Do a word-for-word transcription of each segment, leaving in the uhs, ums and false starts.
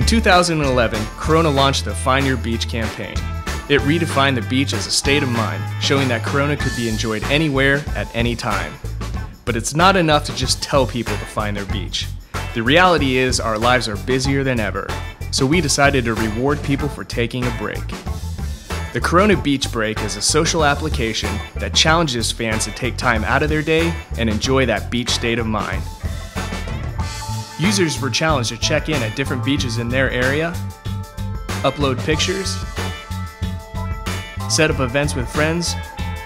In two thousand eleven, Corona launched the Find Your Beach campaign. It redefined the beach as a state of mind, showing that Corona could be enjoyed anywhere, at any time. But it's not enough to just tell people to find their beach. The reality is our lives are busier than ever, so we decided to reward people for taking a break. The Corona Beach Break is a social application that challenges fans to take time out of their day and enjoy that beach state of mind. Users were challenged to check in at different beaches in their area, upload pictures, set up events with friends,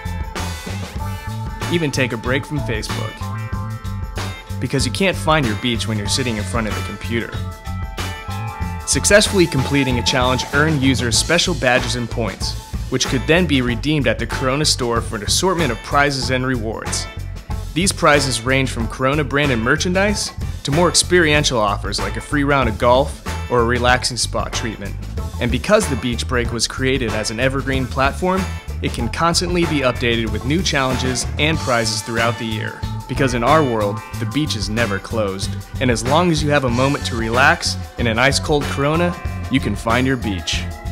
even take a break from Facebook. Because you can't find your beach when you're sitting in front of the computer. Successfully completing a challenge earned users special badges and points, which could then be redeemed at the Corona store for an assortment of prizes and rewards. These prizes range from Corona branded merchandise to more experiential offers like a free round of golf or a relaxing spa treatment. And because the Beach Break was created as an evergreen platform, it can constantly be updated with new challenges and prizes throughout the year. Because in our world, the beach is never closed. And as long as you have a moment to relax in an ice-cold Corona, you can find your beach.